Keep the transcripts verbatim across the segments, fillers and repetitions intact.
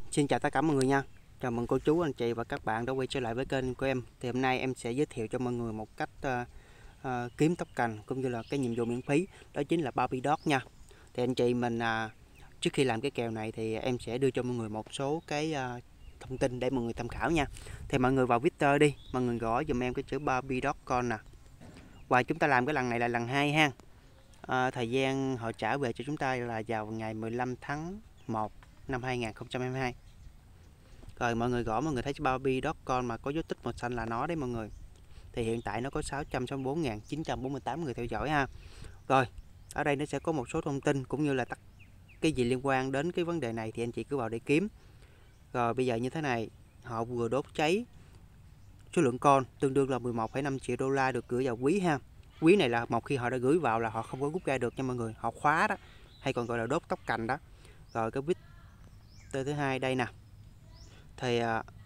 Xin chào tất cả mọi người nha. Chào mừng cô chú, anh chị và các bạn đã quay trở lại với kênh của em. Thì hôm nay em sẽ giới thiệu cho mọi người một cách uh, uh, kiếm tóc cành cũng như là cái nhiệm vụ miễn phí, đó chính là Barbie Dog nha. Thì anh chị mình uh, trước khi làm cái kèo này thì em sẽ đưa cho mọi người một số cái uh, thông tin để mọi người tham khảo nha. Thì mọi người vào Twitter đi, mọi người gõ dùm em cái chữ Barbie Dog con nè. Và chúng ta làm cái lần này là lần hai ha. Uh, thời gian họ trả về cho chúng ta là vào ngày mười lăm tháng một năm hai nghìn không trăm hai mươi hai. Rồi mọi người gõ, mọi người thấy Barbie Dog con mà có dấu tích màu xanh là nó đấy mọi người. Thì hiện tại nó có sáu trăm sáu mươi bốn nghìn chín trăm bốn mươi tám người theo dõi ha. Rồi, ở đây nó sẽ có một số thông tin cũng như là tất cái gì liên quan đến cái vấn đề này thì anh chị cứ vào để kiếm. Rồi bây giờ như thế này, họ vừa đốt cháy số lượng con tương đương là mười một phẩy năm triệu đô la được gửi vào quý ha. Quý này là một khi họ đã gửi vào là họ không có rút ra được nha mọi người, họ khóa đó, hay còn gọi là đốt tóc cành đó. Rồi cái bit thứ hai đây nè. Thì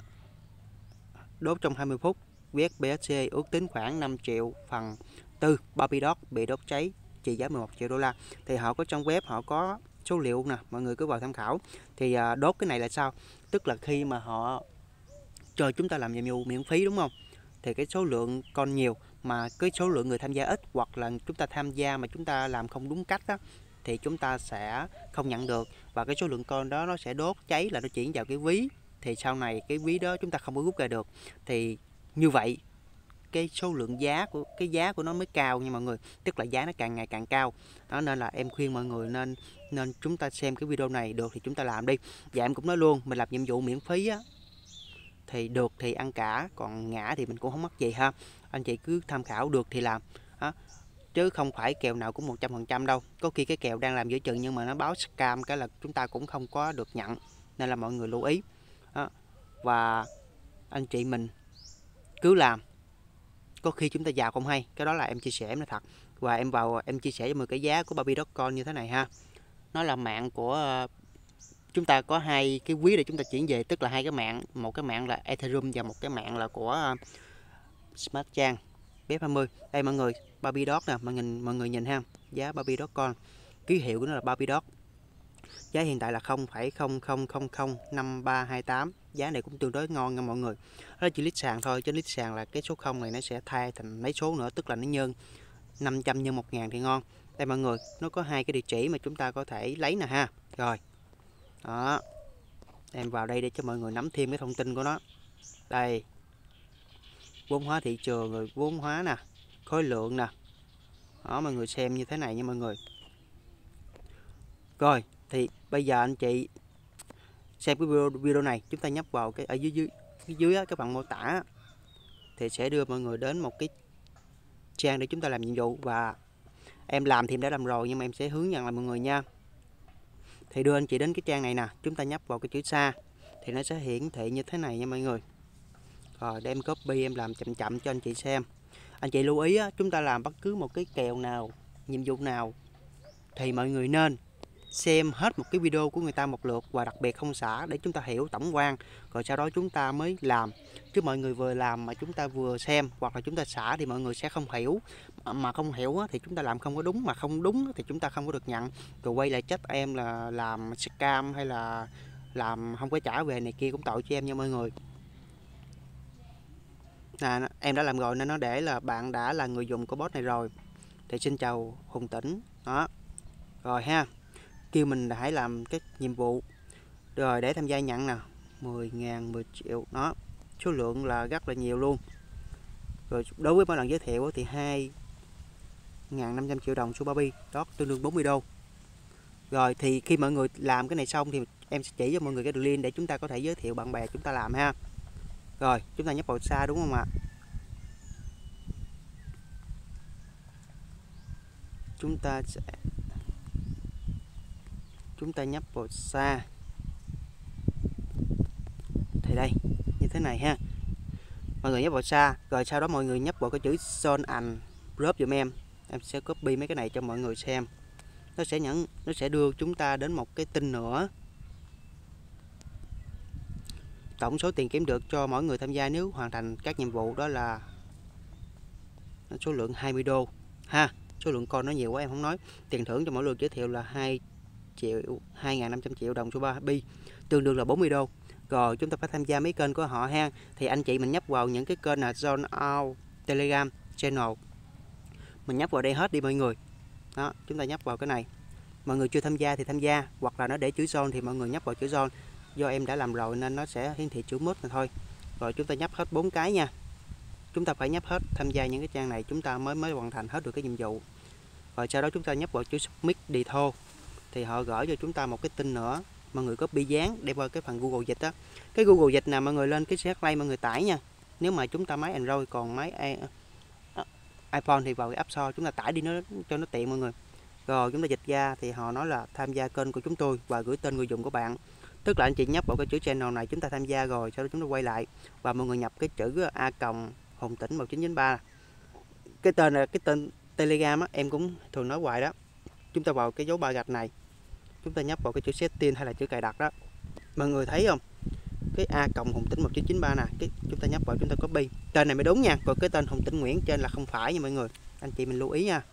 đốt trong hai mươi phút, vê ét pê ét xê ước tính khoảng năm triệu phần tư Barbie Dog bị đốt cháy trị giá mười một triệu đô la. Thì họ có trong web, họ có số liệu nè, mọi người cứ vào tham khảo. Thì đốt cái này là sao? Tức là khi mà họ cho chúng ta làm nhiệm vụ miễn phí đúng không? Thì cái số lượng con nhiều mà cái số lượng người tham gia ít, hoặc là chúng ta tham gia mà chúng ta làm không đúng cách đó, thì chúng ta sẽ không nhận được, và cái số lượng con đó nó sẽ đốt cháy là nó chuyển vào cái ví, thì sau này cái ví đó chúng ta không có rút ra được. Thì như vậy cái số lượng giá của cái giá của nó mới cao nha mọi người, tức là giá nó càng ngày càng cao đó. Nên là em khuyên mọi người nên nên chúng ta xem cái video này, được thì chúng ta làm đi. Và em cũng nói luôn, mình làm nhiệm vụ miễn phí á thì được thì ăn cả, còn ngã thì mình cũng không mất gì ha. Anh chị cứ tham khảo, được thì làm đó, chứ không phải kèo nào cũng một trăm phần trăm đâu. Có khi cái kèo đang làm giữa chừng nhưng mà nó báo scam cái là chúng ta cũng không có được nhận, nên là mọi người lưu ý đó. Và anh chị mình cứ làm, có khi chúng ta giàu không hay, cái đó là em chia sẻ, em nói thật. Và em vào em chia sẻ cho mọi người cái giá của Barbie Dog con như thế này ha. Nó là mạng của chúng ta, có hai cái quý để chúng ta chuyển về, tức là hai cái mạng, một cái mạng là Ethereum và một cái mạng là của Smart Chain B F hai mươi. Đây mọi người, Barbie Dog nè, mọi người mọi người nhìn ha, giá Barbie Dog con, ký hiệu của nó là Barbie Dog. Giá hiện tại là không phẩy không không không không năm ba hai tám. Giá này cũng tương đối ngon nha mọi người. Đó chỉ lít sàn thôi, trên lít sàn là cái số không này nó sẽ thay thành mấy số nữa, tức là nó nhân năm trăm nhân một ngàn thì ngon. Đây mọi người, nó có hai cái địa chỉ mà chúng ta có thể lấy nè ha. Rồi đó, em vào đây để cho mọi người nắm thêm cái thông tin của nó. Đây, vốn hóa thị trường, rồi vốn hóa nè, khối lượng nè đó, mọi người xem như thế này nha mọi người. Rồi thì bây giờ anh chị xem cái video, video này, chúng ta nhấp vào cái ở dưới dưới phía dưới á, các bạn mô tả thì sẽ đưa mọi người đến một cái trang để chúng ta làm nhiệm vụ. Và em làm thì em đã làm rồi, nhưng mà em sẽ hướng dẫn lại mọi người nha. Thì đưa anh chị đến cái trang này nè, chúng ta nhấp vào cái chữ xa thì nó sẽ hiển thị như thế này nha mọi người. Rồi để em copy, em làm chậm chậm cho anh chị xem. Anh chị lưu ý á, chúng ta làm bất cứ một cái kèo nào, nhiệm vụ nào thì mọi người nên xem hết một cái video của người ta một lượt, và đặc biệt không xả, để chúng ta hiểu tổng quan, rồi sau đó chúng ta mới làm. Chứ mọi người vừa làm mà chúng ta vừa xem hoặc là chúng ta xả thì mọi người sẽ không hiểu, mà không hiểu thì chúng ta làm không có đúng, mà không đúng thì chúng ta không có được nhận, rồi quay lại trách em là làm scam hay là làm không có trả về này kia, cũng tội cho em nha mọi người. Nè, em đã làm rồi nên nó để là bạn đã là người dùng của bot này rồi. Thì xin chào Hùng Tĩnh đó. Rồi ha, kêu mình hãy làm cái nhiệm vụ. Rồi để tham gia nhận nè, mười ngàn, mười triệu đó, số lượng là rất là nhiều luôn. Rồi đối với mỗi lần giới thiệu thì hai nghìn năm trăm triệu đồng số Barbie đó, tương đương bốn mươi đô. Rồi thì khi mọi người làm cái này xong thì em sẽ chỉ cho mọi người cái đường link để chúng ta có thể giới thiệu bạn bè chúng ta làm ha. Rồi chúng ta nhấp vào xa đúng không ạ? Chúng ta sẽ chúng ta nhấp vào xa thì đây như thế này ha. Mọi người nhấp vào xa, rồi sau đó mọi người nhấp vào cái chữ Son and Drop giùm em. Em sẽ copy mấy cái này cho mọi người xem. Nó sẽ nhận nó sẽ đưa chúng ta đến một cái tin nữa. Tổng số tiền kiếm được cho mỗi người tham gia nếu hoàn thành các nhiệm vụ đó là số lượng hai mươi đô ha. Số lượng con nó nhiều quá em không nói. Tiền thưởng cho mỗi lượt giới thiệu là hai triệu, hai nghìn năm trăm triệu đồng số ba bi, tương đương là bốn mươi đô. Rồi chúng ta phải tham gia mấy kênh của họ ha. Thì anh chị mình nhấp vào những cái kênh là Zone Out, Telegram, Channel. Mình nhấp vào đây hết đi mọi người. Đó, chúng ta nhấp vào cái này. Mọi người chưa tham gia thì tham gia, hoặc là nó để chữ zone thì mọi người nhấp vào chữ zone. Do em đã làm rồi nên nó sẽ hiển thị chữ mút này thôi. Rồi chúng ta nhấp hết bốn cái nha. Chúng ta phải nhấp hết tham gia những cái trang này chúng ta mới mới hoàn thành hết được cái nhiệm vụ. Rồi sau đó chúng ta nhấp vào chữ submit detail thì họ gửi cho chúng ta một cái tin nữa. Mọi người copy dán đem qua cái phần Google dịch đó. Cái Google dịch nào mọi người lên cái Search Play mọi người tải nha. Nếu mà chúng ta máy Android còn máy iPhone thì vào cái App Store chúng ta tải đi nó cho nó tiện mọi người. Rồi chúng ta dịch ra thì họ nói là tham gia kênh của chúng tôi và gửi tên người dùng của bạn. Tức là anh chị nhấp vào cái chữ channel này chúng ta tham gia rồi, sau đó chúng ta quay lại và mọi người nhập cái chữ A còng Hùng Tĩnh một chín chín ba. Cái tên là cái tên Telegram á, em cũng thường nói hoài đó. Chúng ta vào cái dấu ba gạch này. Chúng ta nhấp vào cái chữ setting hay là chữ cài đặt đó. Mọi người thấy không? Cái A còng Hùng Tĩnh một chín chín ba nè, cái chúng ta nhấp vào chúng ta copy. Tên này mới đúng nha, còn cái tên Hùng Tĩnh Nguyễn trên là không phải nha mọi người. Anh chị mình lưu ý nha.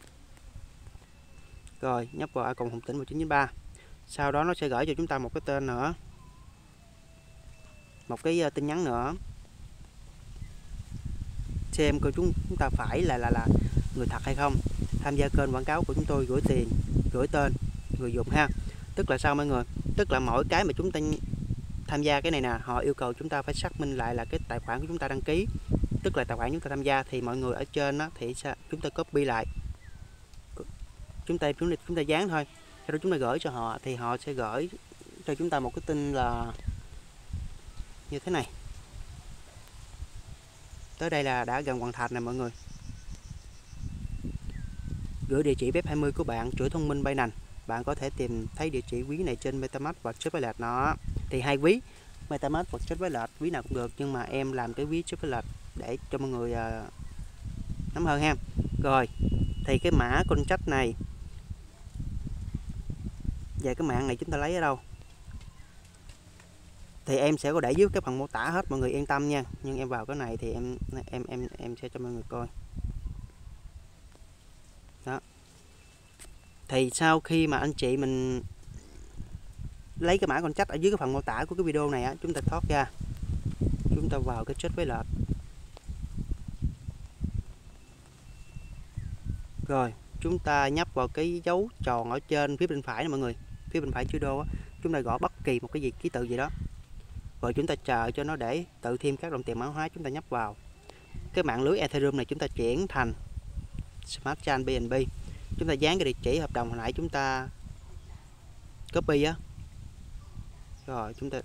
Rồi nhấp vào A còng Hùng Tĩnh một chín chín ba. Sau đó nó sẽ gửi cho chúng ta một cái tên nữa, một cái tin nhắn nữa, xem coi chúng chúng ta phải là là là người thật hay không. Tham gia kênh quảng cáo của chúng tôi, gửi tiền, gửi tên người dùng ha. Tức là sao mọi người? Tức là mỗi cái mà chúng ta tham gia cái này nè, họ yêu cầu chúng ta phải xác minh lại là cái tài khoản của chúng ta đăng ký, tức là tài khoản chúng ta tham gia. Thì mọi người ở trên đó thì chúng ta copy lại, chúng ta chúng ta, chúng ta dán thôi, sau đó chúng ta gửi cho họ thì họ sẽ gửi cho chúng ta một cái tin là như thế này. Tới đây là đã gần hoàn thành nè mọi người. Gửi địa chỉ web hai mươi của bạn, chuỗi thông minh Binance. Bạn có thể tìm thấy địa chỉ ví này trên MetaMask và Trust Wallet nó. Thì hai ví MetaMask và Trust Wallet, ví nào cũng được, nhưng mà em làm cái ví Trust Wallet để cho mọi người uh, nắm hơn ha. Rồi thì cái mã contract này về cái mạng này chúng ta lấy ở đâu thì em sẽ có để dưới cái phần mô tả hết, mọi người yên tâm nha. Nhưng em vào cái này thì em em em em sẽ cho mọi người coi đó. Thì sau khi mà anh chị mình lấy cái mã contract ở dưới cái phần mô tả của cái video này á, chúng ta thoát ra, chúng ta vào cái Trust Wallet. Rồi chúng ta nhấp vào cái dấu tròn ở trên phía bên phải nè mọi người, phía bên phải chữ đô á, chúng ta gõ bất kỳ một cái gì ký tự gì đó, rồi chúng ta chờ cho nó để tự thêm các đồng tiền mã hóa. Chúng ta nhấp vào cái mạng lưới Ethereum này, chúng ta chuyển thành Smart Chain bê en bê. Chúng ta dán cái địa chỉ hợp đồng hồi nãy chúng ta copy á, rồi chúng ta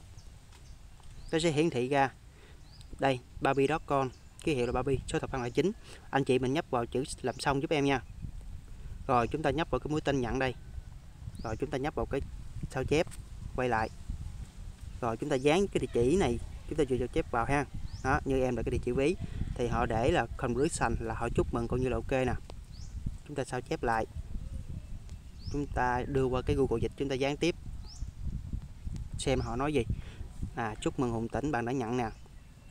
nó sẽ hiển thị ra đây Barbie chấm com, ký hiệu là Barbie, số thập phân là chín. Anh chị mình nhấp vào chữ làm xong giúp em nha. Rồi chúng ta nhấp vào cái mũi tên nhận đây, rồi chúng ta nhấp vào cái sao chép, quay lại, rồi chúng ta dán cái địa chỉ này, chúng ta vừa sao chép vào ha. Đó, như em là cái địa chỉ ví thì họ để là congratulation, là họ chúc mừng coi như là ok nè. Chúng ta sao chép lại, chúng ta đưa qua cái Google dịch, chúng ta dán tiếp xem họ nói gì. À, chúc mừng Hùng Tĩnh, bạn đã nhận nè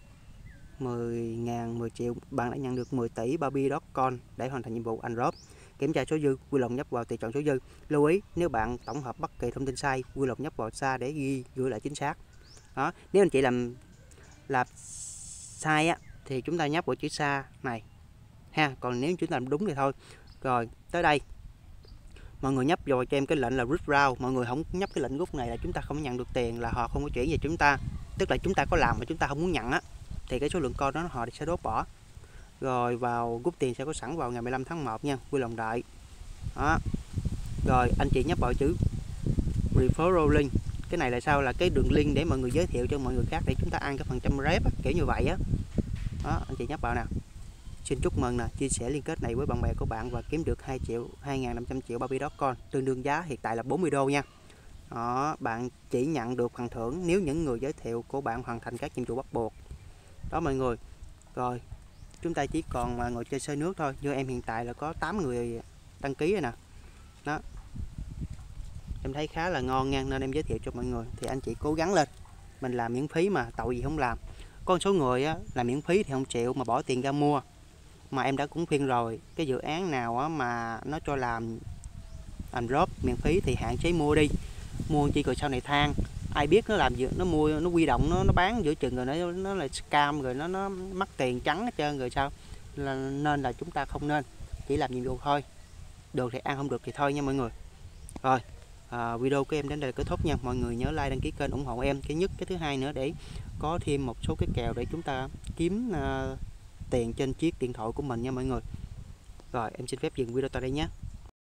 mười ngàn, mười triệu, bạn đã nhận được mười tỷ Barbie chấm com để hoàn thành nhiệm vụ Android. Kiểm tra số dư, vui lòng nhấp vào tùy chọn số dư. Lưu ý nếu bạn tổng hợp bất kỳ thông tin sai, vui lòng nhấp vào xa để ghi gửi lại chính xác. Đó, nếu anh chị làm làm sai á thì chúng ta nhấp vào chữ xa này ha, còn nếu chúng ta làm đúng thì thôi. Rồi tới đây mọi người nhấp vào cho em cái lệnh là withdraw. Mọi người không nhấp cái lệnh rút này là chúng ta không nhận được tiền, là họ không có chuyển về chúng ta. Tức là chúng ta có làm mà chúng ta không muốn nhận á thì cái số lượng coin đó họ sẽ đốt bỏ. Rồi vào rút tiền sẽ có sẵn vào ngày mười lăm tháng một nha, vui lòng đợi. Đó. Rồi anh chị nhấp vào chữ referral link. Cái này là sao? Là cái đường link để mọi người giới thiệu cho mọi người khác để chúng ta ăn cái phần trăm rep á, kiểu như vậy á. Đó, anh chị nhấp vào nè. Xin chúc mừng nè, chia sẻ liên kết này với bạn bè của bạn và kiếm được hai triệu, hai nghìn năm trăm triệu Barbie chấm com, tương đương giá hiện tại là bốn mươi đô nha. Đó, bạn chỉ nhận được phần thưởng nếu những người giới thiệu của bạn hoàn thành các nhiệm vụ bắt buộc. Đó mọi người. Rồi, chúng ta chỉ còn mà ngồi chơi sơi nước thôi. Như em hiện tại là có tám người đăng ký rồi nè. Đó. Em thấy khá là ngon nha, nên em giới thiệu cho mọi người. Thì anh chị cố gắng lên. Mình làm miễn phí mà, tội gì không làm. Có một số người á, làm miễn phí thì không chịu mà bỏ tiền ra mua. Mà em đã cũng khuyên rồi, cái dự án nào á mà nó cho làm làm drop miễn phí thì hạn chế mua đi, mua chi rồi sau này than ai biết nó làm gì, nó mua nó quy động nó nó bán giữa chừng rồi nó nó là scam rồi nó nó mất tiền trắng hết trơn rồi sao, là, nên là chúng ta không nên, chỉ làm nhiệm vụ thôi, được thì ăn không được thì thôi nha mọi người. Rồi à, video của em đến đây là kết thúc nha, mọi người nhớ like đăng ký kênh ủng hộ em, cái nhất cái thứ hai nữa để có thêm một số cái kèo để chúng ta kiếm uh, tiền trên chiếc điện thoại của mình nha mọi người. Rồi em xin phép dừng video tại đây nhé.